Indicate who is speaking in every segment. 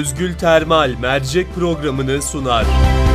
Speaker 1: Özgül Termal mercek programını sunar.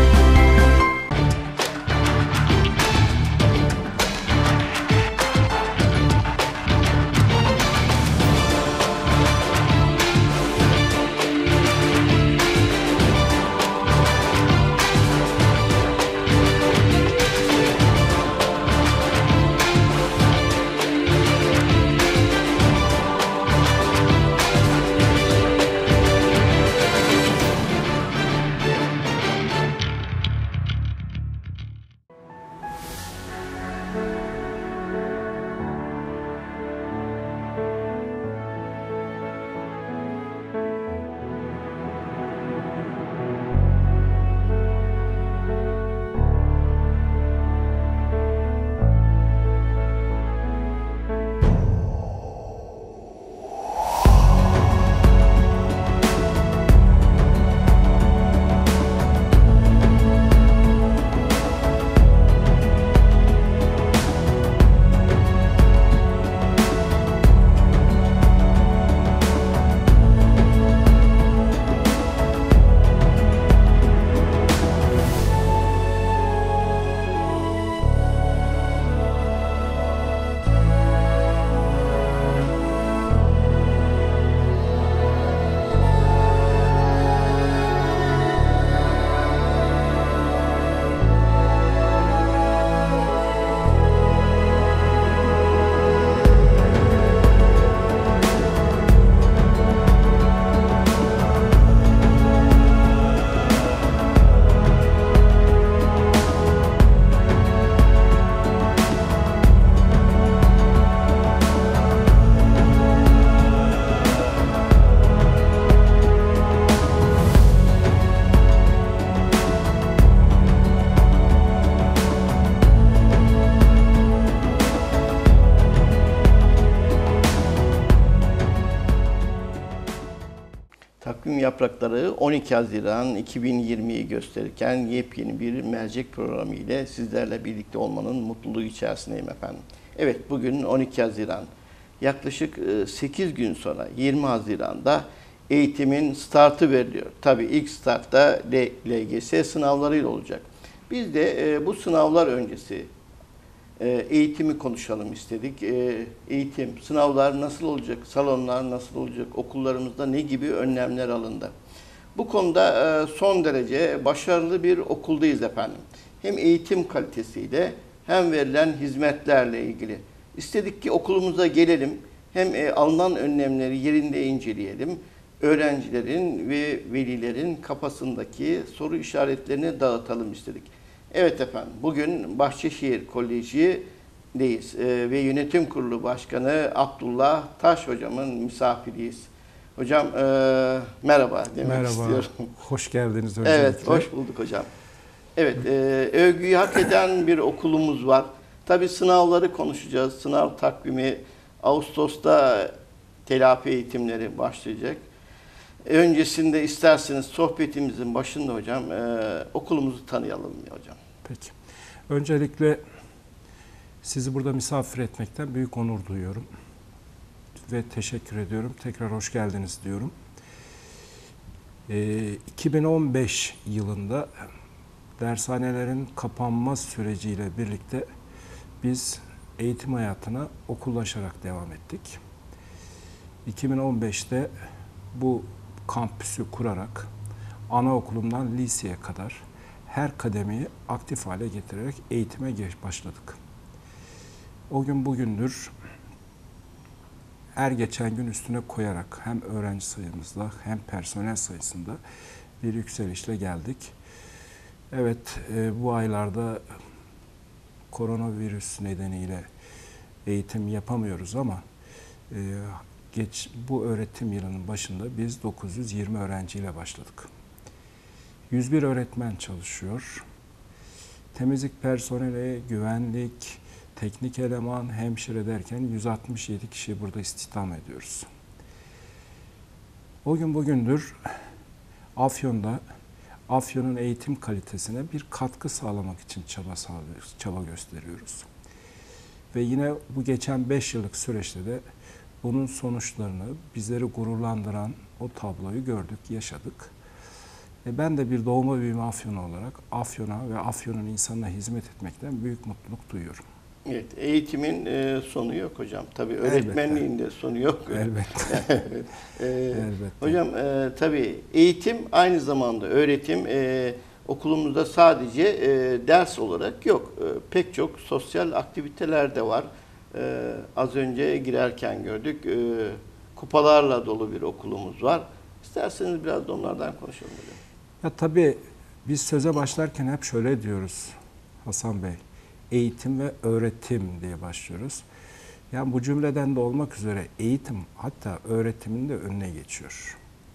Speaker 2: Takvim yaprakları 12 Haziran 2020'yi gösterirken yepyeni bir mercek programı ile sizlerle birlikte olmanın mutluluğu içerisindeyim efendim. Evet, bugün 12 Haziran. Yaklaşık 8 gün sonra 20 Haziran'da eğitimin startı veriliyor. Tabii ilk startta LGS sınavlarıyla olacak. Biz de bu sınavlar öncesi eğitimi konuşalım istedik. Eğitim, sınavlar nasıl olacak, salonlar nasıl olacak, okullarımızda ne gibi önlemler alındı? Bu konuda son derece başarılı bir okuldayız efendim. Hem eğitim kalitesiyle hem verilen hizmetlerle ilgili. İstedik ki okulumuza gelelim, hem alınan önlemleri yerinde inceleyelim, öğrencilerin ve velilerin kafasındaki soru işaretlerini dağıtalım istedik. Evet efendim, bugün Bahçeşehir Koleji'deyiz ve Yönetim Kurulu Başkanı Abdullah Taş hocamın misafiriyiz. Hocam merhaba demek istiyorum.
Speaker 3: Merhaba, hoş geldiniz öncelikle.
Speaker 2: Evet, hoş bulduk hocam. Evet, övgüyü hak eden bir okulumuz var. Tabii sınavları konuşacağız. Sınav takvimi Ağustos'ta telafi eğitimleri başlayacak. Öncesinde isterseniz sohbetimizin başında hocam okulumuzu tanıyalım hocam.
Speaker 3: Peki. Öncelikle sizi burada misafir etmekten büyük onur duyuyorum. Ve teşekkür ediyorum. Tekrar hoş geldiniz diyorum. 2015 yılında dershanelerin kapanma süreciyle birlikte biz eğitim hayatına okullaşarak devam ettik. 2015'te bu kampüsü kurarak anaokulundan liseye kadar her kademeyi aktif hale getirerek eğitime başladık. O gün bugündür her geçen gün üstüne koyarak hem öğrenci sayımızda hem personel sayısında bir yükselişle geldik. Evet, bu aylarda koronavirüs nedeniyle eğitim yapamıyoruz ama bu öğretim yılının başında biz 920 öğrenciyle başladık. 101 öğretmen çalışıyor. Temizlik personeli, güvenlik, teknik eleman, hemşire derken 167 kişiyi burada istihdam ediyoruz. O gün bugündür Afyon'un eğitim kalitesine bir katkı sağlamak için çaba gösteriyoruz. Ve yine bu geçen 5 yıllık süreçte de bunun sonuçlarını, bizleri gururlandıran o tabloyu gördük, yaşadık. Ben de bir doğma büyüme Afyonlu olarak Afyon'a ve Afyon'un insanına hizmet etmekten büyük mutluluk duyuyorum.
Speaker 2: Evet, eğitimin sonu yok hocam. Tabii öğretmenliğin de sonu yok.
Speaker 3: Elbette.
Speaker 2: Evet.
Speaker 3: Elbette.
Speaker 2: Hocam tabii eğitim aynı zamanda öğretim okulumuzda sadece ders olarak yok. Pek çok sosyal aktiviteler de var. Az önce girerken gördük. Kupalarla dolu bir okulumuz var. İsterseniz biraz da onlardan konuşalım hocam.
Speaker 3: Ya tabii biz söze başlarken hep şöyle diyoruz Hasan Bey. Eğitim ve öğretim diye başlıyoruz. Yani bu cümleden de olmak üzere eğitim hatta öğretimin de önüne geçiyor.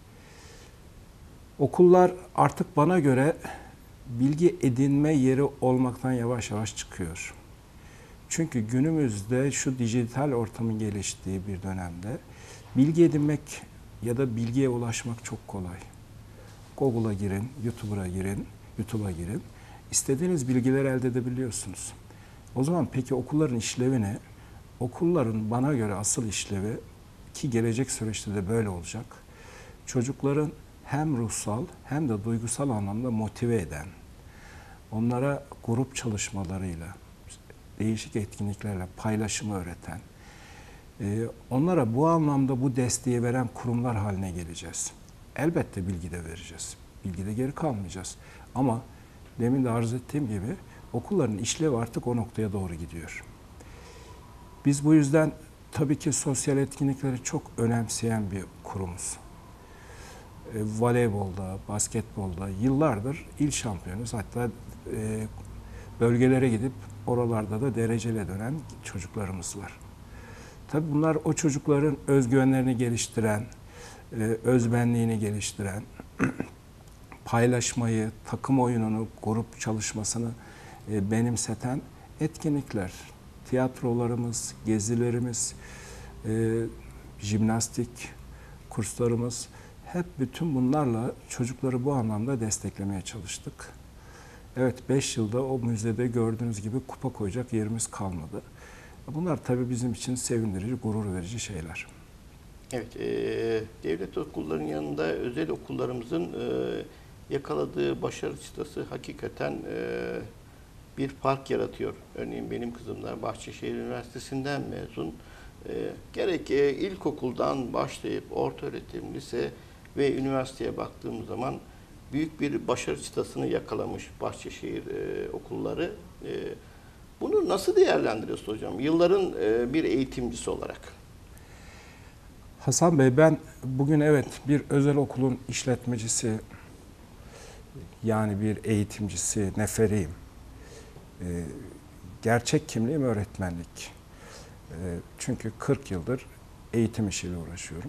Speaker 3: Okullar artık bana göre bilgi edinme yeri olmaktan yavaş yavaş çıkıyor. Çünkü günümüzde şu dijital ortamın geliştiği bir dönemde bilgi edinmek ya da bilgiye ulaşmak çok kolay. Google'a girin, YouTube'a girin. İstediğiniz bilgileri elde edebiliyorsunuz. O zaman peki okulların işlevi ne? Okulların bana göre asıl işlevi, ki gelecek süreçte de böyle olacak, çocukların hem ruhsal hem de duygusal anlamda motive eden, onlara grup çalışmalarıyla, değişik etkinliklerle paylaşımı öğreten, onlara bu anlamda bu desteği veren kurumlar haline geleceğiz. Elbette bilgi de vereceğiz. Bilgide geri kalmayacağız. Ama demin de arz ettiğim gibi okulların işlevi artık o noktaya doğru gidiyor. Biz bu yüzden tabii ki sosyal etkinlikleri çok önemseyen bir kurumuz. Voleybolda, basketbolda yıllardır il şampiyonuz. Hatta bölgelere gidip oralarda da dereceyle dönen çocuklarımız var. Tabii bunlar o çocukların özgüvenlerini geliştiren, özbenliğini geliştiren, paylaşmayı, takım oyununu, grup çalışmasını benimseten etkinlikler. Tiyatrolarımız, gezilerimiz, jimnastik kurslarımız, hep bütün bunlarla çocukları bu anlamda desteklemeye çalıştık. Evet, 5 yılda o müzede gördüğünüz gibi kupa koyacak yerimiz kalmadı. Bunlar tabii bizim için sevindirici, gurur verici şeyler.
Speaker 2: Evet, devlet okullarının yanında özel okullarımızın yakaladığı başarı çıtası hakikaten bir fark yaratıyor. Örneğin benim kızım da Bahçeşehir Üniversitesi'nden mezun. Gerek ilkokuldan başlayıp ortaöğretim, lise ve üniversiteye baktığımız zaman büyük bir başarı çıtasını yakalamış Bahçeşehir okulları. Bunu nasıl değerlendiriyorsunuz hocam? Yılların bir eğitimcisi olarak.
Speaker 3: Hasan Bey, ben bugün evet bir özel okulun işletmecisi, yani bir eğitimcisi, neferiyim. Gerçek kimliğim öğretmenlik. Çünkü 40 yıldır eğitim işiyle uğraşıyorum.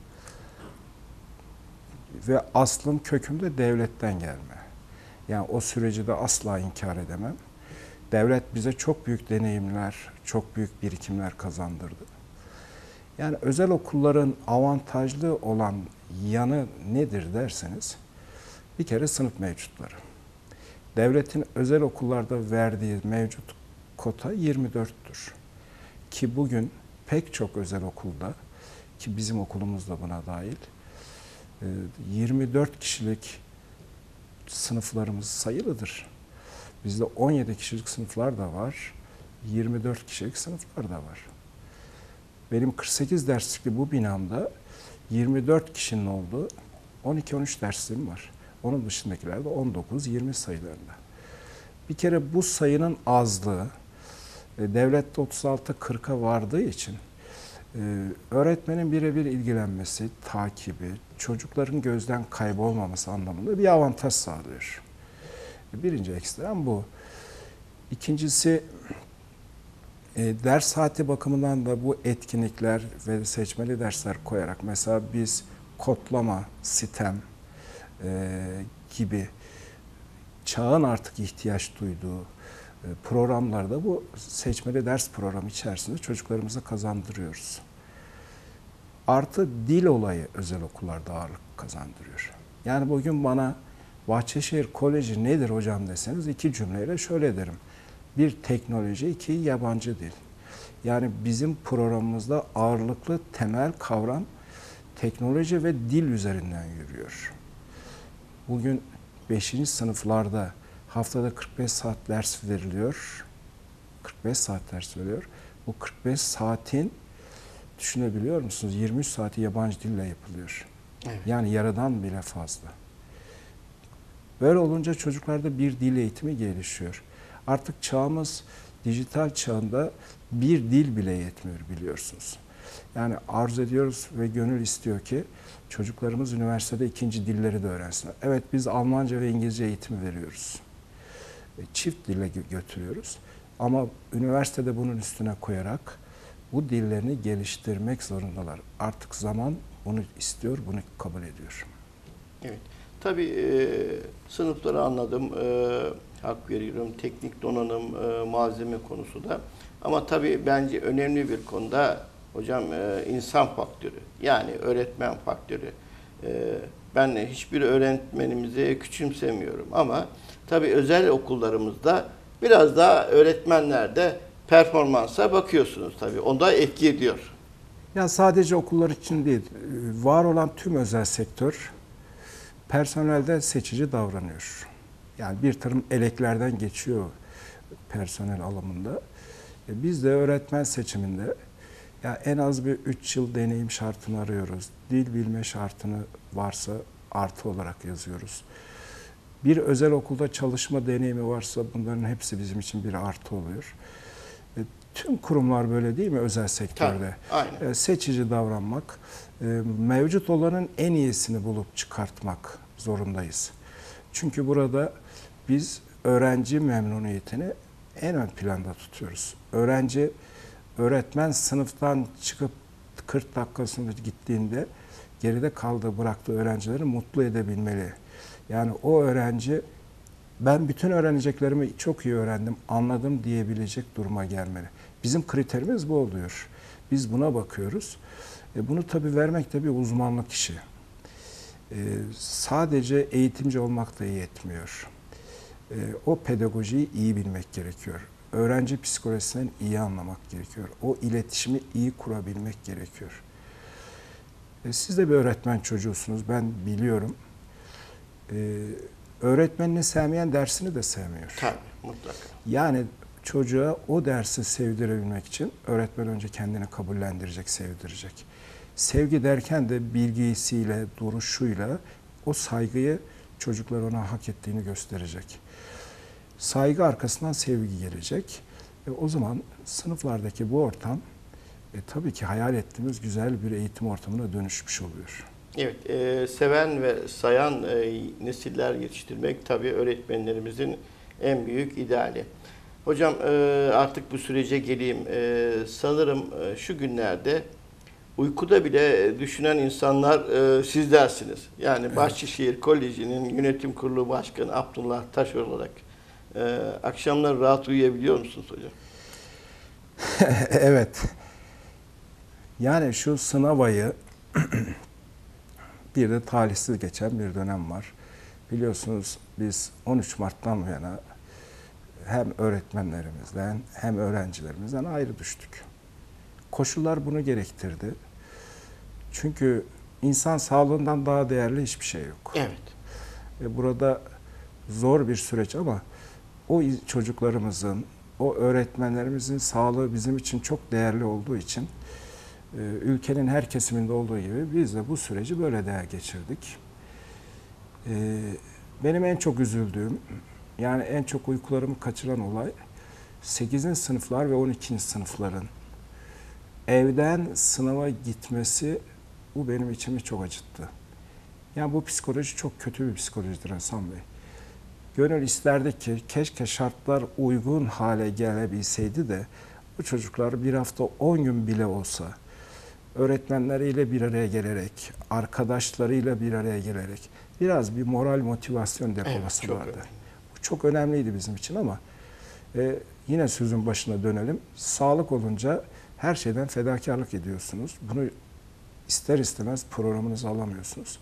Speaker 3: Ve aslım, köküm de devletten gelme. Yani o süreci de asla inkar edemem. Devlet bize çok büyük deneyimler, çok büyük birikimler kazandırdı. Yani özel okulların avantajlı olan yanı nedir derseniz, bir kere sınıf mevcutları. Devletin özel okullarda verdiği mevcut kota 24'tür. Ki bugün pek çok özel okulda, ki bizim okulumuz da buna dahil, 24 kişilik sınıflarımız sayılıdır. Bizde 17 kişilik sınıflar da var, 24 kişilik sınıflar da var. Benim 48 derslikli bu binamda 24 kişinin olduğu 12-13 dersliğim var. Onun dışındakiler de 19-20 sayılarında. Bir kere bu sayının azlığı, devlette 36-40'a vardığı için öğretmenin birebir ilgilenmesi, takibi, çocukların gözden kaybolmaması anlamında bir avantaj sağlıyor. Birinci ekstrem bu. İkincisi, ders saati bakımından da bu etkinlikler ve seçmeli dersler koyarak, mesela biz kodlama, sistem gibi çağın artık ihtiyaç duyduğu programlarda bu seçmeli ders programı içerisinde çocuklarımıza kazandırıyoruz. Artı dil olayı özel okullarda ağırlık kazandırıyor. Yani bugün bana Bahçeşehir Koleji nedir hocam deseniz iki cümleyle şöyle derim. Bir, teknoloji, iki, yabancı dil. Yani bizim programımızda ağırlıklı temel kavram teknoloji ve dil üzerinden yürüyor. Bugün 5. sınıflarda haftada 45 saat ders veriliyor. 45 saat ders veriliyor. Bu 45 saatin düşünebiliyor musunuz? 23 saati yabancı dille yapılıyor.
Speaker 2: Evet.
Speaker 3: Yani yarıdan bile fazla. Böyle olunca çocuklarda bir dil eğitimi gelişiyor. Artık çağımız dijital çağında bir dil bile yetmiyor biliyorsunuz. Yani arzu ediyoruz ve gönül istiyor ki çocuklarımız üniversitede ikinci dilleri de öğrensinler. Evet, biz Almanca ve İngilizce eğitimi veriyoruz. Çift dille götürüyoruz. Ama üniversitede bunun üstüne koyarak bu dillerini geliştirmek zorundalar. Artık zaman bunu istiyor, bunu kabul ediyor.
Speaker 2: Evet. Tabii sınıfları anladım. Hak veriyorum. Teknik donanım, malzeme konusu da. Ama tabii bence önemli bir konuda hocam insan faktörü. Yani öğretmen faktörü. Ben hiçbir öğretmenimizi küçümsemiyorum ama tabii özel okullarımızda biraz daha öğretmenlerde performansa bakıyorsunuz tabii. Onda etki ediyor.
Speaker 3: Ya sadece okullar için değil, var olan tüm özel sektör personelde seçici davranıyor. Yani bir takım eleklerden geçiyor personel alımında. Biz de öğretmen seçiminde ya en az bir 3 yıl deneyim şartını arıyoruz. Dil bilme şartını varsa artı olarak yazıyoruz. Bir özel okulda çalışma deneyimi varsa bunların hepsi bizim için bir artı oluyor. Tüm kurumlar böyle değil mi özel sektörde?
Speaker 2: Tabii, aynen.
Speaker 3: Seçici davranmak, mevcut olanın en iyisini bulup çıkartmak zorundayız. Çünkü burada biz öğrenci memnuniyetini en ön planda tutuyoruz. Öğretmen sınıftan çıkıp 40 dakikasında gittiğinde geride kaldığı, bıraktığı öğrencileri mutlu edebilmeli. Yani o öğrenci ben bütün öğreneceklerimi çok iyi öğrendim, anladım diyebilecek duruma gelmeli. Bizim kriterimiz bu oluyor. Biz buna bakıyoruz. Bunu tabii vermek de bir uzmanlık işi. Sadece eğitimci olmak da yetmiyor. O pedagojiyi iyi bilmek gerekiyor. Öğrenci psikolojisinden iyi anlamak gerekiyor. O iletişimi iyi kurabilmek gerekiyor. Siz de bir öğretmen çocuğusunuz, ben biliyorum. Öğretmenini sevmeyen dersini de sevmiyor.
Speaker 2: Tabii, mutlaka.
Speaker 3: Yani çocuğa o dersi sevdirebilmek için öğretmen önce kendini kabullendirecek, sevdirecek. Sevgi derken de bilgisiyle, duruşuyla o saygıyı çocuklar ona hak ettiğini gösterecek. Saygı arkasından sevgi gelecek. O zaman sınıflardaki bu ortam tabii ki hayal ettiğimiz güzel bir eğitim ortamına dönüşmüş oluyor.
Speaker 2: Evet, seven ve sayan nesiller yetiştirmek tabii öğretmenlerimizin en büyük ideali. Hocam artık bu sürece geleyim. Sanırım şu günlerde uykuda bile düşünen insanlar sizlersiniz. Yani evet. Bahçeşehir Koleji'nin yönetim kurulu başkanı Abdullah Taş olarak akşamları rahat uyuyabiliyor musunuz hocam?
Speaker 3: Evet. Yani şu sınav ayı bir de talihsiz geçen bir dönem var. Biliyorsunuz biz 13 Mart'tan bu yana hem öğretmenlerimizden hem öğrencilerimizden ayrı düştük. Koşullar bunu gerektirdi. Çünkü insan sağlığından daha değerli hiçbir şey yok.
Speaker 2: Evet.
Speaker 3: Burada zor bir süreç ama o çocuklarımızın, o öğretmenlerimizin sağlığı bizim için çok değerli olduğu için ülkenin her kesiminde olduğu gibi biz de bu süreci böyle geçirdik. Benim en çok üzüldüğüm, yani en çok uykularımı kaçıran olay 8. sınıflar ve 12. sınıfların evden sınava gitmesi, bu benim içimi çok acıttı. Yani bu psikoloji çok kötü bir psikolojidir Hasan Bey. Gönül isterdi ki keşke şartlar uygun hale gelebilseydi de bu çocuklar bir hafta 10 gün bile olsa öğretmenleriyle bir araya gelerek, arkadaşlarıyla bir araya gelerek biraz bir moral motivasyon depolasalardı. Evet, bu çok önemliydi bizim için ama yine sözün başına dönelim. Sağlık olunca her şeyden fedakarlık ediyorsunuz. Bunu ister istemez programınıza alamıyorsunuz.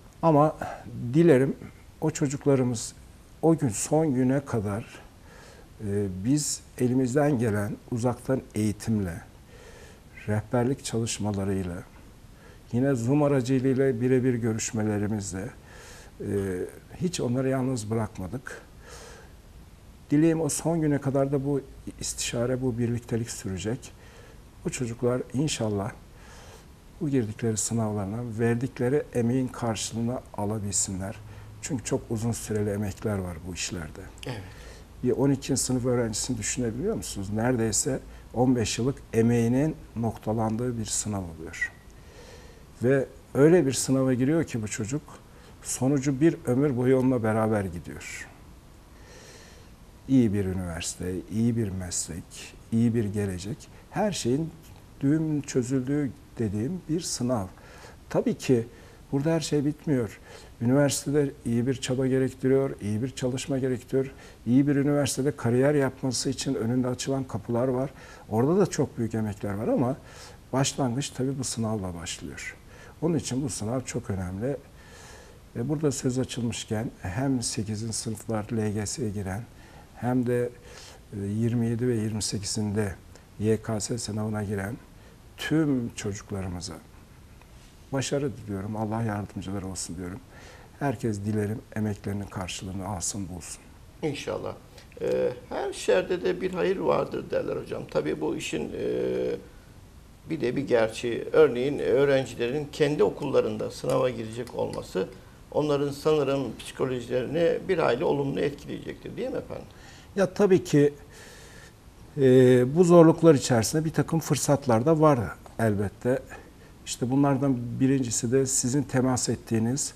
Speaker 3: Ama dilerim o çocuklarımız o gün son güne kadar Biz elimizden gelen uzaktan eğitimle, rehberlik çalışmalarıyla, yine Zoom aracılığıyla birebir görüşmelerimizle hiç onları yalnız bırakmadık. Dileğim o son güne kadar da bu istişare, bu birliktelik sürecek. Bu çocuklar inşallah bu girdikleri sınavlarına verdikleri emeğin karşılığını alabilsinler. Çünkü çok uzun süreli emekler var bu işlerde.
Speaker 2: Evet.
Speaker 3: Bir 12. sınıf öğrencisini düşünebiliyor musunuz? Neredeyse 15 yıllık emeğinin noktalandığı bir sınav oluyor. Ve öyle bir sınava giriyor ki bu çocuk, sonucu bir ömür boyu onunla beraber gidiyor. İyi bir üniversite, iyi bir meslek, iyi bir gelecek, her şeyin düğüm çözüldüğü dediğim bir sınav. Tabii ki burada her şey bitmiyor. Üniversitede iyi bir çaba gerektiriyor, iyi bir çalışma gerektiriyor. İyi bir üniversitede kariyer yapması için önünde açılan kapılar var. Orada da çok büyük emekler var ama başlangıç tabii bu sınavla başlıyor. Onun için bu sınav çok önemli. Ve burada söz açılmışken hem 8. sınıflar LGS'ye giren hem de 27 ve 28'inde YKS sınavına giren tüm çocuklarımıza başarı diliyorum. Allah yardımcıları olsun diyorum. Herkes dilerim emeklerinin karşılığını alsın, bulsun.
Speaker 2: İnşallah. Her şerde de bir hayır vardır derler hocam. Tabii bu işin bir de bir gerçeği. Örneğin öğrencilerin kendi okullarında sınava girecek olması onların sanırım psikolojilerini bir hayli olumlu etkileyecektir değil mi efendim?
Speaker 3: Ya tabii ki bu zorluklar içerisinde bir takım fırsatlar da var elbette. İşte bunlardan birincisi de sizin temas ettiğiniz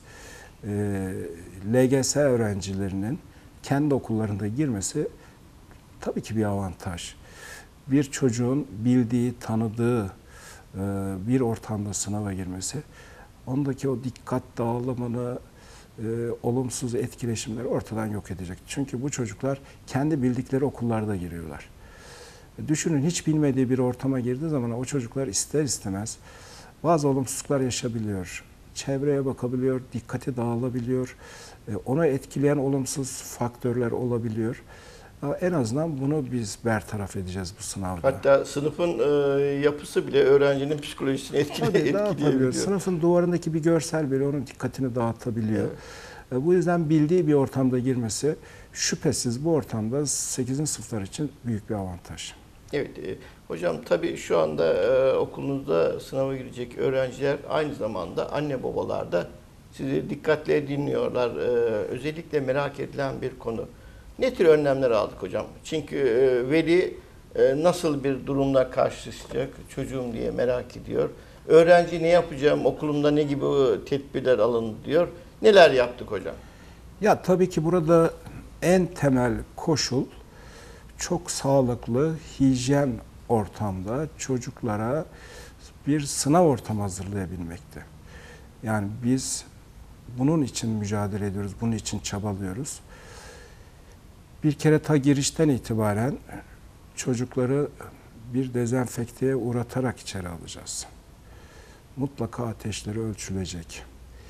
Speaker 3: LGS öğrencilerinin kendi okullarında girmesi tabii ki bir avantaj. Bir çocuğun bildiği, tanıdığı bir ortamda sınava girmesi, ondaki o dikkat dağılımını, olumsuz etkileşimleri ortadan yok edecek. Çünkü bu çocuklar kendi bildikleri okullarda giriyorlar. Düşünün, hiç bilmediği bir ortama girdiği zaman o çocuklar ister istemez bazı olumsuzluklar yaşabiliyor. Çevreye bakabiliyor, dikkati dağılabiliyor. Onu etkileyen olumsuz faktörler olabiliyor. En azından bunu biz bertaraf edeceğiz bu sınavda.
Speaker 2: Hatta sınıfın yapısı bile öğrencinin psikolojisini etkileyebiliyor.
Speaker 3: Sınıfın duvarındaki bir görsel bile onun dikkatini dağıtabiliyor. Evet. Bu yüzden bildiği bir ortamda girmesi şüphesiz bu ortamda 8. sınıflar için büyük bir avantaj.
Speaker 2: Evet. Hocam tabii şu anda okulunuzda sınava girecek öğrenciler aynı zamanda anne babalar da sizi dikkatle dinliyorlar. Özellikle merak edilen bir konu. Ne tür önlemler aldık hocam? Çünkü veli nasıl bir durumla karşılaşacak çocuğum diye merak ediyor. Öğrenci ne yapacağım, okulumda ne gibi tedbirler alındı diyor. Neler yaptık hocam?
Speaker 3: Ya tabii ki burada en temel koşul çok sağlıklı, hijyen ortamda çocuklara bir sınav ortamı hazırlayabilmekte. Yani biz bunun için mücadele ediyoruz, bunun için çabalıyoruz. Bir kere ta girişten itibaren çocukları bir dezenfekteye uğratarak içeri alacağız. Mutlaka ateşleri ölçülecek.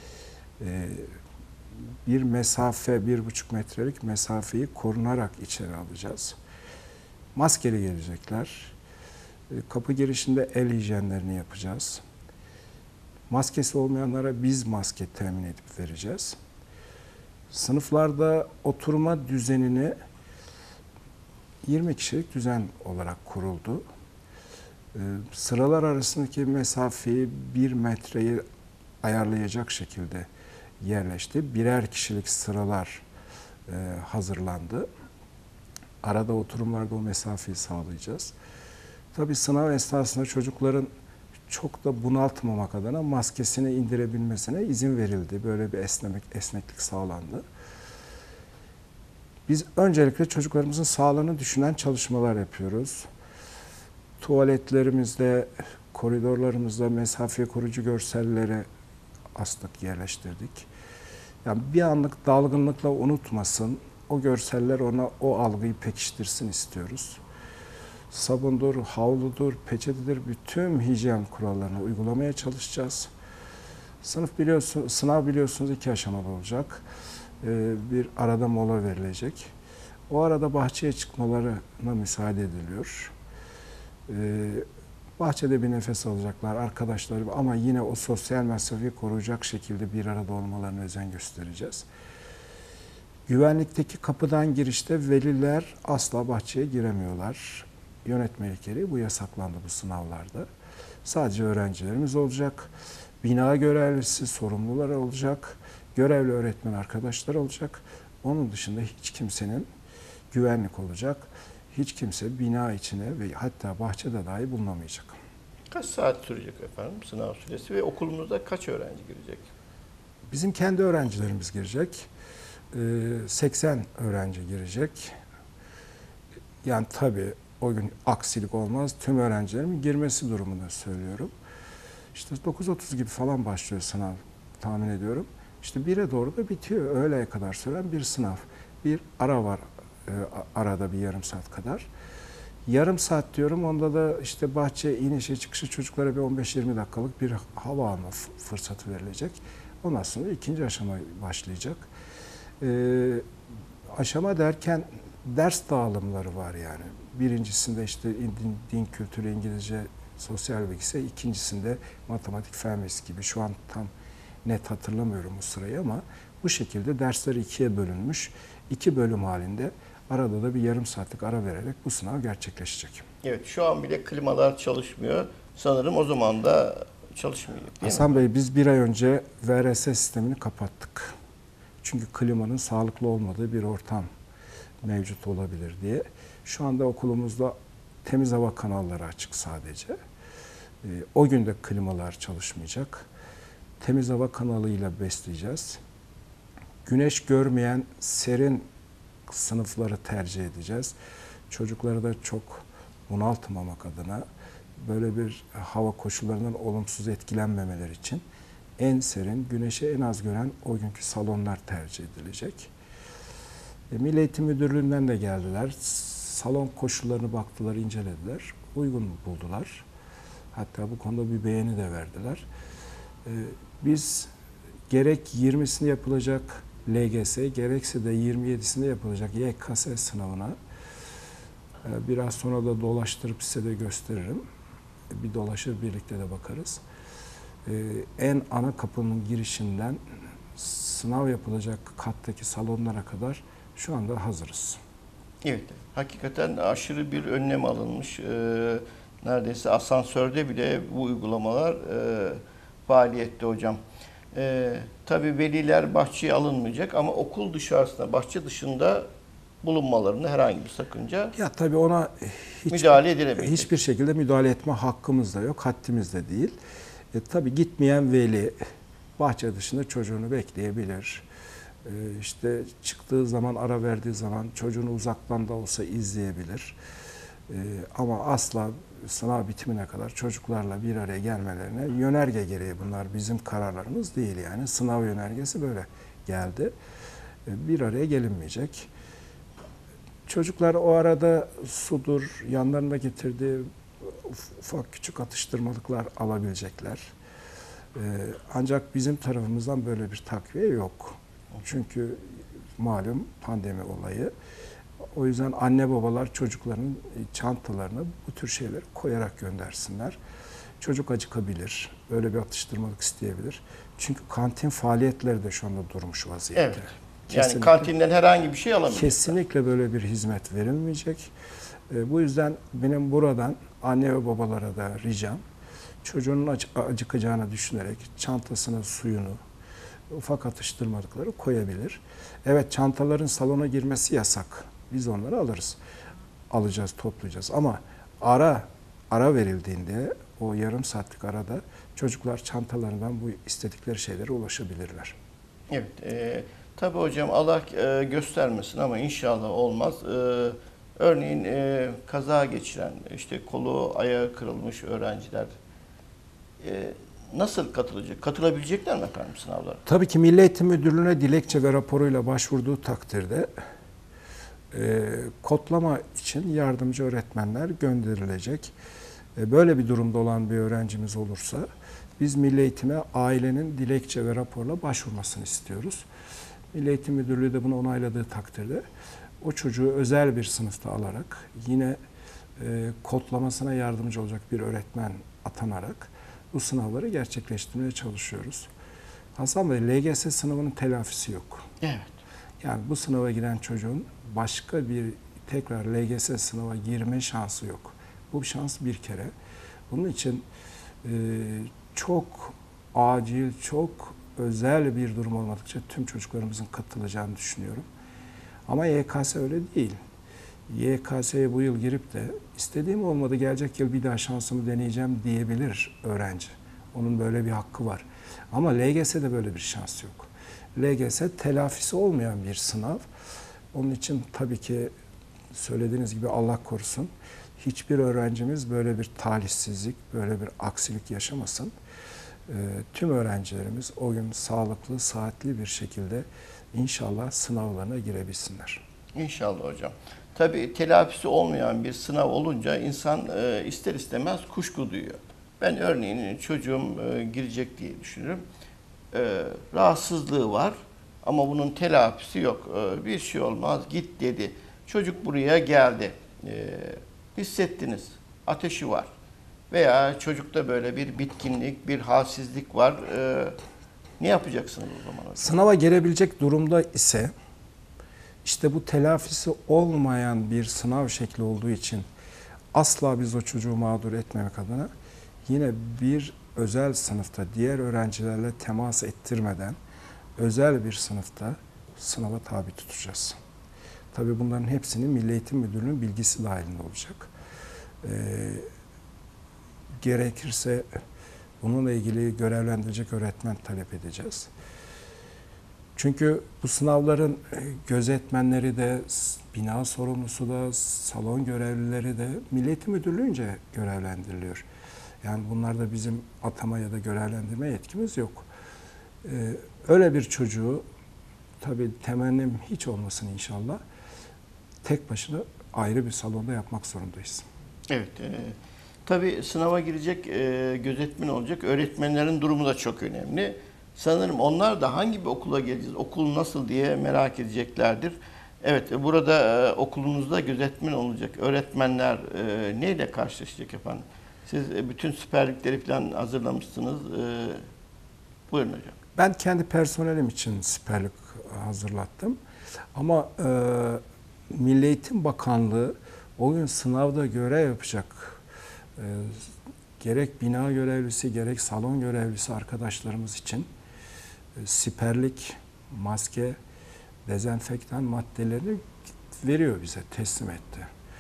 Speaker 3: Bir mesafe, 1,5 metrelik mesafeyi korunarak içeri alacağız. Maskeli gelecekler. Kapı girişinde el hijyenlerini yapacağız. Maskesi olmayanlara biz maske temin edip vereceğiz. Sınıflarda oturma düzenini 20 kişilik düzen olarak kuruldu. Sıralar arasındaki mesafeyi 1 metreyi ayarlayacak şekilde yerleşti. Birer kişilik sıralar hazırlandı. Arada oturumlarda o mesafeyi sağlayacağız. Tabii sınav esnasında çocukların çok da bunaltmamak adına maskesini indirebilmesine izin verildi. Böyle bir esneklik sağlandı. Biz öncelikle çocuklarımızın sağlığını düşünen çalışmalar yapıyoruz. Tuvaletlerimizde, koridorlarımızda mesafe koruyucu görselleri astık, yerleştirdik. Yani bir anlık dalgınlıkla unutmasın, o görseller ona o algıyı pekiştirsin istiyoruz. Sabundur, havludur, peçetedir, bütün hijyen kurallarını uygulamaya çalışacağız. Sınav biliyorsunuz 2 aşamalı olacak. Bir arada mola verilecek. O arada bahçeye çıkmalarına müsaade ediliyor. Bahçede bir nefes alacaklar arkadaşları ama yine o sosyal mesafeyi koruyacak şekilde bir arada olmalarına özen göstereceğiz. Güvenlikteki kapıdan girişte veliler asla bahçeye giremiyorlar. Yönetmelik gereği bu yasaklandı bu sınavlarda. Sadece öğrencilerimiz olacak. Bina görevlisi, sorumlular olacak. Görevli öğretmen arkadaşlar olacak. Onun dışında hiç kimsenin güvenlik olacak. Hiç kimse bina içine ve hatta bahçede dahi bulunamayacak.
Speaker 2: Kaç saat sürecek efendim sınav süresi ve okulumuzda kaç öğrenci girecek?
Speaker 3: Bizim kendi öğrencilerimiz girecek. 80 öğrenci girecek. Yani tabii o gün aksilik olmaz. Tüm öğrencilerimin girmesi durumunda söylüyorum. İşte 9.30 gibi falan başlıyor sınav tahmin ediyorum. İşte 1'e doğru da bitiyor. Öğleye kadar süren bir sınav. Bir ara var arada bir yarım saat kadar. Yarım saat diyorum, onda da işte bahçeye inişe çıkışı çocuklara bir 15-20 dakikalık bir hava alma fırsatı verilecek. Ondan sonra ikinci aşama başlayacak. Aşama derken ders dağılımları var yani. Birincisinde işte din kültürü, İngilizce, sosyal bilgisi, ikincisinde matematik, fen mühendisliği gibi. Şu an tam net hatırlamıyorum bu sırayı ama bu şekilde dersler ikiye bölünmüş. 2 bölüm halinde arada da bir yarım saatlik ara vererek bu sınav gerçekleşecek.
Speaker 2: Evet, şu an bile klimalar çalışmıyor. Sanırım o zaman da çalışmayacak değil
Speaker 3: Hasan
Speaker 2: mi?
Speaker 3: Bey, biz bir ay önce VRS sistemini kapattık. Çünkü klimanın sağlıklı olmadığı bir ortam mevcut olabilir diye. Şu anda okulumuzda temiz hava kanalları açık sadece. O gün de klimalar çalışmayacak. Temiz hava kanalıyla besleyeceğiz. Güneş görmeyen serin sınıfları tercih edeceğiz. Çocukları da çok bunaltmamak adına, böyle bir hava koşullarından olumsuz etkilenmemeleri için en serin, güneşi en az gören o günkü salonlar tercih edilecek. Milli Eğitim Müdürlüğü'nden de geldiler. Salon koşullarını baktılar, incelediler. Uygun buldular. Hatta bu konuda bir beğeni de verdiler. Biz gerek 20'sinde yapılacak LGS, gerekse de 27'sinde yapılacak YKS sınavına biraz sonra da dolaştırıp size de gösteririm. Bir dolaşır, birlikte de bakarız. En ana kapının girişinden sınav yapılacak kattaki salonlara kadar şu anda hazırız.
Speaker 2: Evet, hakikaten aşırı bir önlem alınmış. Neredeyse asansörde bile bu uygulamalar faaliyette hocam. Tabii veliler bahçeye alınmayacak ama okul dışarısında, bahçe dışında bulunmalarında herhangi bir sakınca
Speaker 3: Ya tabii ona
Speaker 2: müdahale edilemeyecek.
Speaker 3: hiçbir şekilde müdahale etme hakkımız da yok, haddimiz de değil. Tabii gitmeyen veli bahçe dışında çocuğunu bekleyebilir. İşte çıktığı zaman, ara verdiği zaman çocuğunu uzaktan da olsa izleyebilir. Ama asla sınav bitimine kadar çocuklarla bir araya gelmelerine yönerge gereği, bunlar bizim kararlarımız değil yani. Sınav yönergesi böyle geldi. Bir araya gelinmeyecek. Çocuklar o arada sudur, yanlarında getirdiği ufak küçük atıştırmalıklar alabilecekler. Ancak bizim tarafımızdan böyle bir takviye yok. Çünkü malum pandemi olayı. O yüzden anne babalar çocuklarının çantalarına bu tür şeyleri koyarak göndersinler. Çocuk acıkabilir, böyle bir atıştırmalık isteyebilir. Çünkü kantin faaliyetleri de şu anda durmuş vaziyette.
Speaker 2: Evet.
Speaker 3: Kesinlikle,
Speaker 2: yani kantinden herhangi bir şey alamayacak.
Speaker 3: kesinlikle böyle bir hizmet verilmeyecek. Bu yüzden benim buradan anne ve babalara da ricam, çocuğunun acıkacağını düşünerek çantasına suyunu, ufak atıştırmalıkları koyabilir. Evet, çantaların salona girmesi yasak. Biz onları alırız. Alacağız, toplayacağız. Ama ara verildiğinde, o yarım saatlik arada çocuklar çantalarından bu istedikleri şeylere ulaşabilirler.
Speaker 2: Evet. Tabii hocam Allah göstermesin ama inşallah olmaz. Örneğin kaza geçiren, işte kolu ayağı kırılmış öğrenciler nasıl katılacak? Katılabilecekler mi efendim sınavlara?
Speaker 3: Tabii ki Milli Eğitim Müdürlüğü'ne dilekçe ve raporuyla başvurduğu takdirde kodlama için yardımcı öğretmenler gönderilecek. Böyle bir durumda olan bir öğrencimiz olursa biz Milli Eğitim'e ailenin dilekçe ve raporla başvurmasını istiyoruz. Milli Eğitim Müdürlüğü de bunu onayladığı takdirde o çocuğu özel bir sınıfta alarak yine kodlamasına yardımcı olacak bir öğretmen atanarak bu sınavları gerçekleştirmeye çalışıyoruz. Hasan Bey, LGS sınavının telafisi yok.
Speaker 2: Evet.
Speaker 3: Yani bu sınava giren çocuğun başka bir tekrar LGS sınava girme şansı yok. Bu şans bir kere. Bunun için çok acil, çok özel bir durum olmadıkça tüm çocuklarımızın katılacağını düşünüyorum. Ama YKS öyle değil. YKS'ye bu yıl girip de istediğim olmadı, gelecek yıl bir daha şansımı deneyeceğim diyebilir öğrenci. Onun böyle bir hakkı var. Ama LGS'de böyle bir şans yok. LGS telafisi olmayan bir sınav. Onun için tabii ki söylediğiniz gibi Allah korusun, hiçbir öğrencimiz böyle bir talihsizlik, böyle bir aksilik yaşamasın. Tüm öğrencilerimiz o gün sağlıklı, saatli bir şekilde inşallah sınavlarına girebilsinler.
Speaker 2: İnşallah hocam. Tabii telafisi olmayan bir sınav olunca insan ister istemez kuşku duyuyor. Ben örneğin çocuğum girecek diye düşünürüm. Rahatsızlığı var ama bunun telafisi yok. Bir şey olmaz, git dedi. Çocuk buraya geldi. Hissettiniz, ateşi var. Veya çocukta böyle bir bitkinlik, bir halsizlik var. Ne yapacaksınız o zaman hocam?
Speaker 3: Sınava girebilecek durumda ise işte bu telafisi olmayan bir sınav şekli olduğu için asla biz o çocuğu mağdur etmemek adına yine bir özel sınıfta diğer öğrencilerle temas ettirmeden özel bir sınıfta sınava tabi tutacağız. Tabii bunların hepsinin Milli Eğitim Müdürlüğü'nün bilgisi dahilinde olacak. Gerekirse bununla ilgili görevlendirecek öğretmen talep edeceğiz. Çünkü bu sınavların gözetmenleri de, bina sorumlusu da, salon görevlileri de Milli Eğitim Müdürlüğü'nce görevlendiriliyor. Yani bunlarda bizim atama ya da görevlendirme yetkimiz yok. Öyle bir çocuğu, tabii temennim hiç olmasın inşallah, tek başına ayrı bir salonda yapmak zorundayız.
Speaker 2: Evet. Tabii sınava girecek gözetmen olacak öğretmenlerin durumu da çok önemli. Sanırım onlar da hangi bir okula geleceğiz, okul nasıl diye merak edeceklerdir. Evet, burada okulunuzda gözetmen olacak öğretmenler neyle karşılaşacak efendim? Siz bütün siperlikleri falan hazırlamışsınız. Buyurun hocam.
Speaker 3: Ben kendi personelim için siperlik hazırlattım. Ama Milli Eğitim Bakanlığı o gün sınavda görev yapacak gerek bina görevlisi gerek salon görevlisi arkadaşlarımız için siperlik, maske, dezenfektan maddelerini veriyor bize, teslim etti.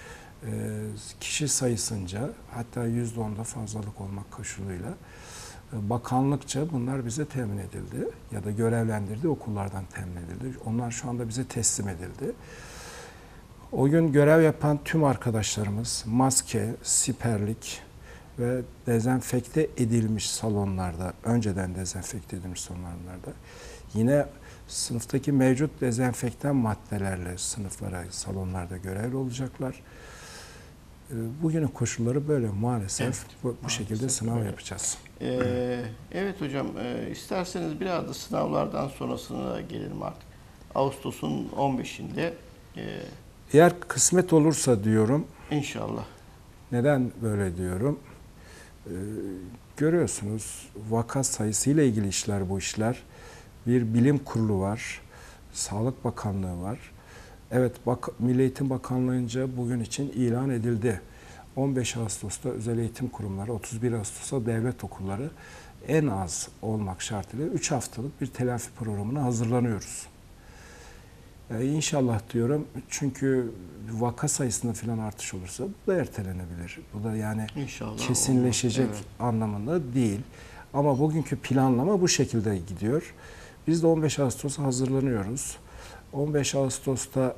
Speaker 3: Kişi sayısınca, hatta %10'da fazlalık olmak koşuluyla bakanlıkça bunlar bize temin edildi ya da görevlendirdi, okullardan temin edildi. Onlar şu anda bize teslim edildi. O gün görev yapan tüm arkadaşlarımız maske, siperlik ve dezenfekte edilmiş salonlarda, önceden dezenfekte edilmiş salonlarda yine sınıftaki mevcut dezenfektan maddelerle sınıflara, salonlarda görevli olacaklar. Bugünün koşulları böyle maalesef. Evet, bu şekilde sınav böyle yapacağız.
Speaker 2: Evet hocam, isterseniz biraz da sınavlardan sonrasına gelelim artık. Ağustos'un 15'inde.
Speaker 3: Eğer kısmet olursa diyorum.
Speaker 2: İnşallah.
Speaker 3: Neden böyle diyorum? Görüyorsunuz vaka sayısıyla ilgili işler bu işler. Bir bilim kurulu var, Sağlık Bakanlığı var. Evet, Milli Eğitim Bakanlığı'nca bugün için ilan edildi. 15 Ağustos'ta özel eğitim kurumları, 31 Ağustos'ta devlet okulları en az olmak şartıyla 3 haftalık bir telafi programına hazırlanıyoruz. İnşallah diyorum, çünkü vaka sayısında filan artış olursa bu da ertelenebilir. Bu da yani İnşallah kesinleşecek evet anlamında değil. Ama bugünkü planlama bu şekilde gidiyor. Biz de 15 Ağustos'a hazırlanıyoruz. 15 Ağustos'ta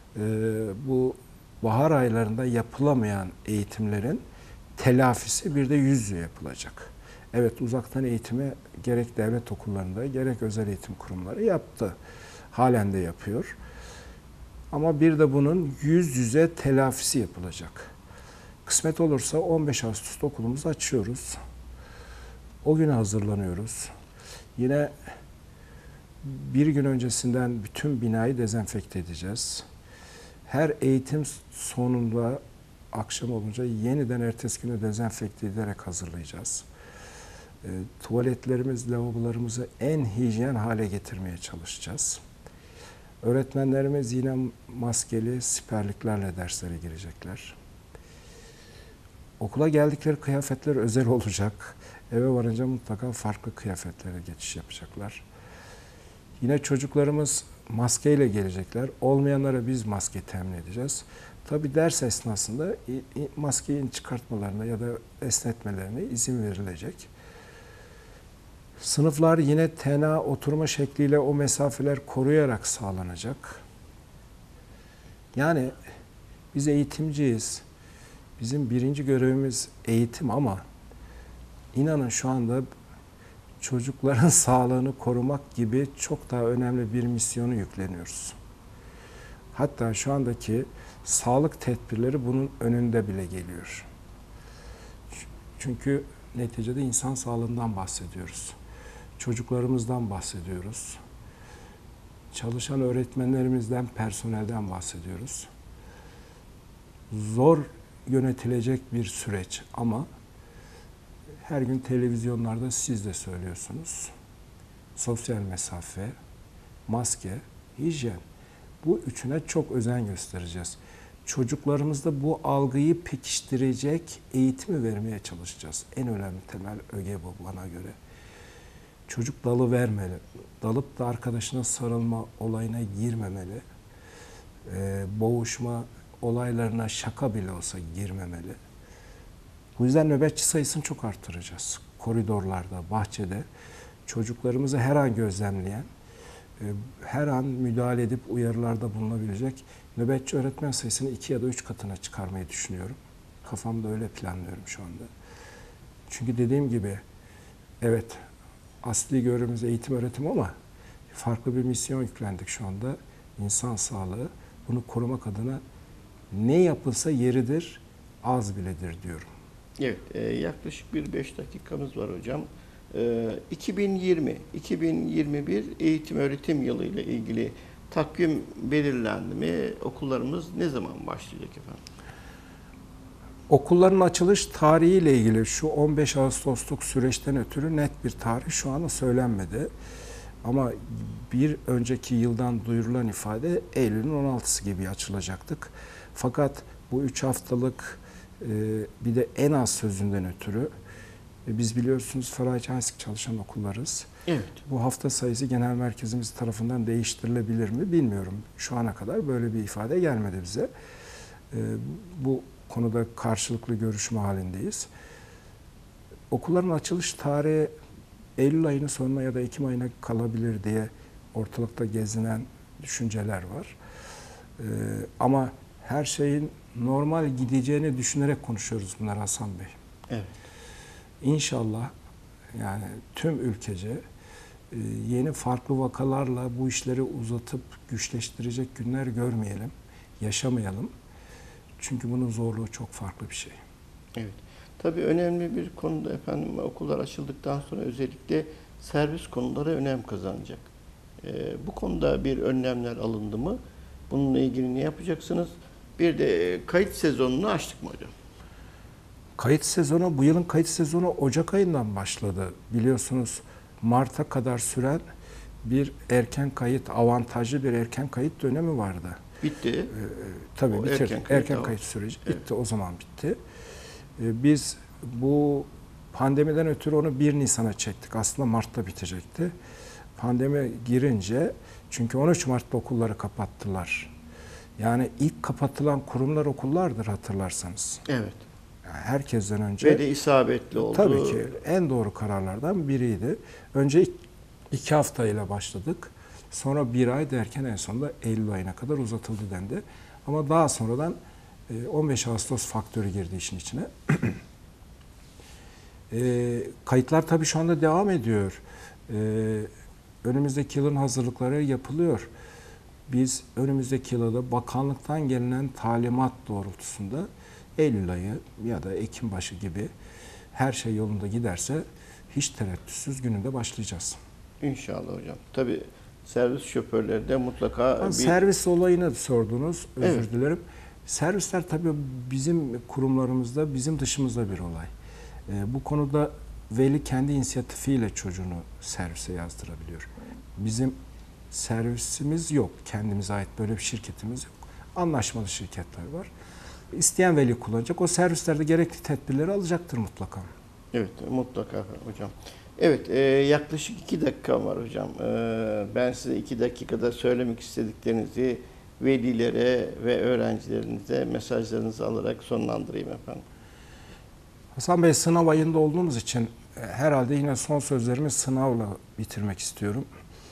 Speaker 3: bu bahar aylarında yapılamayan eğitimlerin telafisi bir de yüz yüze yapılacak. Evet, uzaktan eğitimi gerek devlet okullarında gerek özel eğitim kurumları yaptı. Halen de yapıyor. Ama bir de bunun yüz yüze telafisi yapılacak. Kısmet olursa 15 Ağustos'ta okulumuzu açıyoruz. O güne hazırlanıyoruz. Yine bir gün öncesinden bütün binayı dezenfekte edeceğiz. her eğitim sonunda akşam olunca yeniden ertesi günü dezenfekte ederek hazırlayacağız. Tuvaletlerimiz, lavabolarımızı en hijyen hale getirmeye çalışacağız. Öğretmenlerimiz yine maskeli siperliklerle derslere girecekler. Okula geldikleri kıyafetler özel olacak. Eve varınca mutlaka farklı kıyafetlere geçiş yapacaklar. Yine çocuklarımız maskeyle gelecekler. Olmayanlara biz maske temin edeceğiz. Tabii ders esnasında maskeyi çıkartmalarına ya da esnetmelerine izin verilecek. Sınıflar yine tena oturma şekliyle o mesafeler koruyarak sağlanacak. Yani biz eğitimciyiz. Bizim birinci görevimiz eğitim ama inanın şu anda çocukların sağlığını korumak gibi çok daha önemli bir misyonu yükleniyoruz. Hatta şu andaki sağlık tedbirleri bunun önünde bile geliyor. Çünkü neticede insan sağlığından bahsediyoruz. Çocuklarımızdan bahsediyoruz. Çalışan öğretmenlerimizden, personelden bahsediyoruz. Zor yönetilecek bir süreç ama her gün televizyonlarda siz de söylüyorsunuz. Sosyal mesafe, maske, hijyen. Bu üçüne çok özen göstereceğiz. Çocuklarımızda bu algıyı pekiştirecek eğitimi vermeye çalışacağız. En önemli temel öge bu bana göre. Çocuk dalıvermeli. Dalıp da arkadaşına sarılma olayına girmemeli. Boğuşma olaylarına şaka bile olsa girmemeli. Bu yüzden nöbetçi sayısını çok artıracağız. Koridorlarda, bahçede çocuklarımızı her an gözlemleyen, her an müdahale edip uyarılarda bulunabilecek nöbetçi öğretmen sayısını 2 ya da 3 katına çıkarmayı düşünüyorum. Kafamda öyle planlıyorum şu anda. Çünkü dediğim gibi evet asli görevimiz eğitim öğretim ama farklı bir misyon yüklendik şu anda. İnsan sağlığı, bunu korumak adına ne yapılsa yeridir, az biledir diyorum.
Speaker 2: Evet, yaklaşık bir 5 dakikamız var hocam. 2020-2021 eğitim öğretim yılı ile ilgili takvim belirlendi mi? Okullarımız ne zaman başlayacak efendim?
Speaker 3: Okulların açılış tarihiyle ilgili şu 15 Ağustos'luk süreçten ötürü net bir tarih şu anda söylenmedi. Ama bir önceki yıldan duyurulan ifade Eylül'ün 16'sı gibi açılacaktık. Fakat bu 3 haftalık bir de en az sözünden ötürü biz biliyorsunuz farazi çalışan okullarız.
Speaker 2: Evet.
Speaker 3: Bu hafta sayısı genel merkezimiz tarafından değiştirilebilir mi bilmiyorum. Şu ana kadar böyle bir ifade gelmedi bize. Bu konuda karşılıklı görüşme halindeyiz. Okulların açılış tarihi Eylül ayının sonuna ya da Ekim ayına kalabilir diye ortalıkta gezinen düşünceler var. Ama her şeyin normal gideceğini düşünerek konuşuyoruz bunları Hasan Bey.
Speaker 2: Evet.
Speaker 3: İnşallah yani tüm ülkece yeni farklı vakalarla bu işleri uzatıp güçleştirecek günler görmeyelim, yaşamayalım. Çünkü bunun zorluğu çok farklı bir şey.
Speaker 2: Evet. Tabii önemli bir konuda efendim okullar açıldıktan sonra özellikle servis konuları önem kazanacak. Bu konuda bir önlemler alındı mı? Bununla ilgili ne yapacaksınız? Bir de kayıt sezonunu açtık mı hocam?
Speaker 3: Kayıt sezonu, bu yılın kayıt sezonu Ocak ayından başladı. Biliyorsunuz Mart'a kadar süren bir erken kayıt, avantajlı bir erken kayıt dönemi vardı.
Speaker 2: Bitti.
Speaker 3: Tabii bitirdik. Erken kayıt süreci bitti, o zaman bitti. Biz bu pandemiden ötürü onu 1 Nisan'a çektik. Aslında Mart'ta bitecekti. Pandemi girince, çünkü 13 Mart'ta okulları kapattılar. Yani ilk kapatılan kurumlar okullardır hatırlarsanız.
Speaker 2: Evet.
Speaker 3: Yani herkesten önce.
Speaker 2: Ve de isabetli oldu.
Speaker 3: Tabii ki en doğru kararlardan biriydi. Önce 2 haftayla başladık. Sonra 1 ay derken en sonunda Eylül ayına kadar uzatıldı dendi. Ama daha sonradan 15 Ağustos faktörü girdi işin içine. Kayıtlar tabii şu anda devam ediyor. Önümüzdeki yılın hazırlıkları yapılıyor. Biz önümüzdeki yılda bakanlıktan gelen talimat doğrultusunda Eylül ayı ya da Ekim başı gibi her şey yolunda giderse hiç tereddütsüz gününde başlayacağız.
Speaker 2: İnşallah hocam. Tabii servis şoförleri de mutlaka
Speaker 3: Servis olayını sordunuz, özür
Speaker 2: Evet.
Speaker 3: dilerim. Servisler tabii bizim kurumlarımızda, bizim dışımızda bir olay. Bu konuda veli kendi inisiyatifiyle çocuğunu servise yazdırabiliyor. Bizim servisimiz yok, kendimize ait böyle bir şirketimiz yok. Anlaşmalı şirketler var. İsteyen veli kullanacak. O servislerde gerekli tedbirleri alacaktır mutlaka.
Speaker 2: Evet, mutlaka hocam. Evet, yaklaşık 2 dakika var hocam. Ben size 2 dakikada söylemek istediklerinizi velilere ve öğrencilerinize mesajlarınızı alarak sonlandırayım efendim.
Speaker 3: Hasan Bey, sınav ayında olduğumuz için herhalde yine son sözlerimi sınavla bitirmek istiyorum.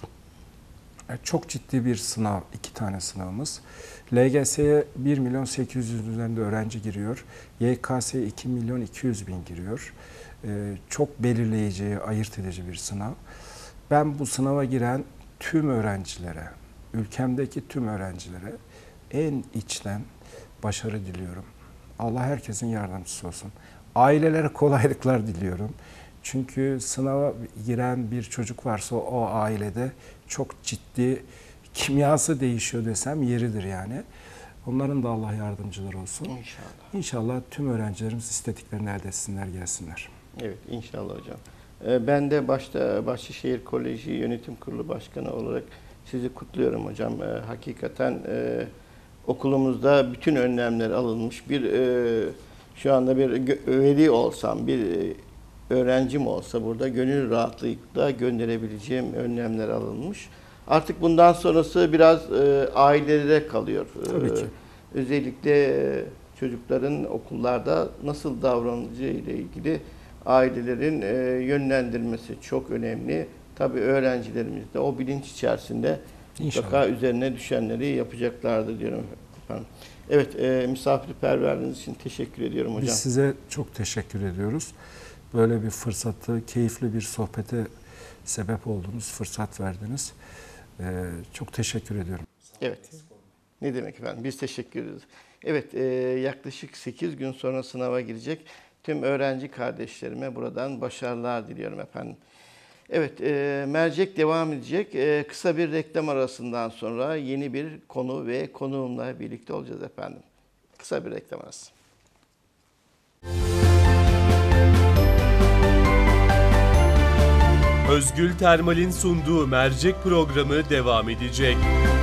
Speaker 3: Çok ciddi bir sınav, 2 tane sınavımız. LGS'ye 1.800.000 üzerinde öğrenci giriyor. YKS'ye 2.200.000 giriyor. Çok belirleyici, ayırt edici bir sınav. Ben bu sınava giren tüm öğrencilere, ülkemdeki tüm öğrencilere en içten başarı diliyorum. Allah herkesin yardımcısı olsun. Ailelere kolaylıklar diliyorum. Çünkü sınava giren bir çocuk varsa o ailede çok ciddi kimyası değişiyor desem yeridir yani. Onların da Allah yardımcıları olsun.
Speaker 2: İnşallah.
Speaker 3: İnşallah tüm öğrencilerimiz istediklerini elde etsinler, gelsinler.
Speaker 2: Evet, inşallah hocam. Ben de Bahçeşehir Koleji Yönetim Kurulu Başkanı olarak sizi kutluyorum hocam. Hakikaten okulumuzda bütün önlemler alınmış. Şu anda bir veli olsam, bir öğrencim olsa burada gönül rahatlığıyla gönderebileceğim önlemler alınmış. Artık bundan sonrası biraz ailelere kalıyor.
Speaker 3: Tabii ki.
Speaker 2: Özellikle çocukların okullarda nasıl davranacağı ile ilgili ailelerin yönlendirmesi çok önemli. Tabii öğrencilerimiz de o bilinç içerisinde mutlaka üzerine düşenleri yapacaklardır diyorum efendim. Evet, misafirperverliğiniz için teşekkür ediyorum hocam.
Speaker 3: Biz size çok teşekkür ediyoruz. Böyle bir fırsatı, keyifli bir sohbete sebep oldunuz, fırsat verdiniz. Çok teşekkür ediyorum.
Speaker 2: Evet. Ne demek efendim? Biz teşekkür ederiz. Evet, yaklaşık 8 gün sonra sınava girecek tüm öğrenci kardeşlerime buradan başarılar diliyorum efendim. Evet, mercek devam edecek. Kısa bir reklam arasından sonra yeni bir konu ve konuğumla birlikte olacağız efendim. Kısa bir reklam arası.
Speaker 1: Özgül Termal'in sunduğu mercek programı devam edecek.